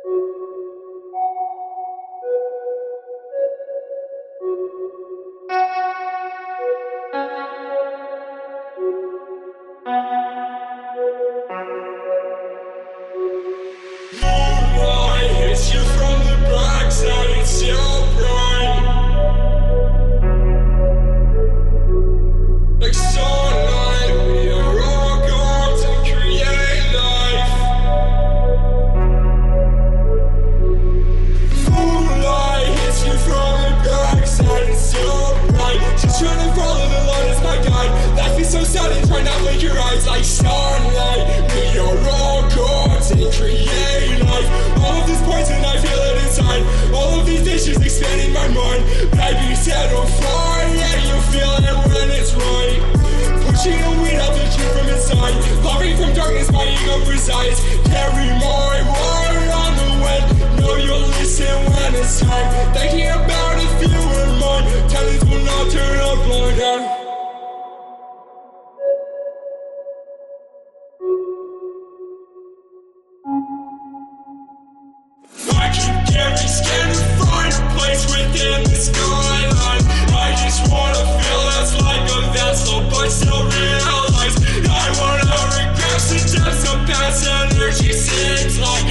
Moonlight hits you from the backside, it's so bright. Like sunlight, we are all going to create life. Moonlight hits you from the backside, it's so bright. Just trying to follow the light as my guide. Life is so sudden, try not to blink your eyes. Like sunlight, we are all going to create life. All of this poison, I feel it inside. All of these dishes expanding my mind. Baby, set on fire, yeah, you feel it when it's right. Pushing the weed out the truth from inside. Loving from darkness, my ego resides. Carry my word on the wind. Know you'll listen when it's time. Thinking about if you were mine. Talents will not turn a blind eye. I keep getting scared to find a place within the skyline. I just wanna feel less like a vessel, but still realize I wanna regress the depths of past energy sinks like